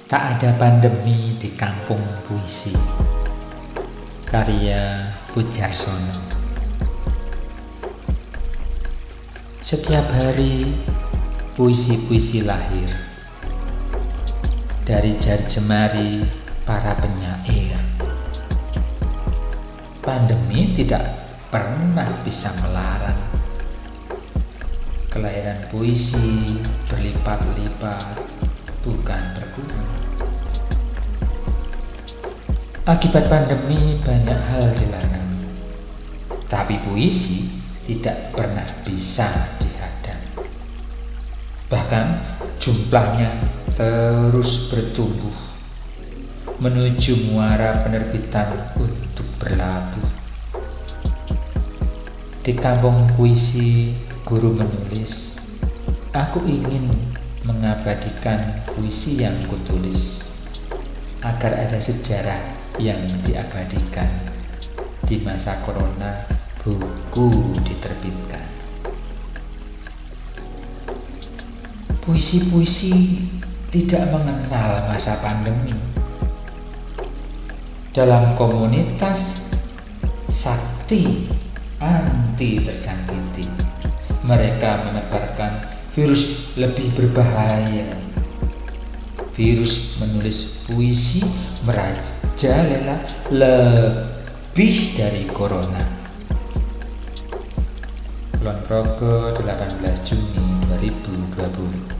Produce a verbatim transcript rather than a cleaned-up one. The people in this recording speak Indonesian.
Tak ada pandemi di kampung puisi. Karya Pudjarsono. Setiap hari puisi-puisi lahir dari jari jemari para penyair. Pandemi tidak pernah bisa melarang kelahiran puisi berlipat-lipat, bukan berkurang. Akibat pandemi banyak hal dilarang, tapi puisi tidak pernah bisa dihadang. Bahkan jumlahnya terus bertumbuh menuju muara penerbitan untuk berlabuh. Di kampung puisi guru menulis, aku ingin mengabadikan puisi yang kutulis, agar ada sejarah yang diabadikan. Di masa corona buku diterbitkan. Puisi-puisi tidak mengenal masa pandemi. Dalam komunitas sakti anti tersakiti, mereka menebarkan virus lebih berbahaya. Virus menulis puisi merajalela lebih dari corona. Kulon Progo, delapan belas Juni dua ribu dua puluh.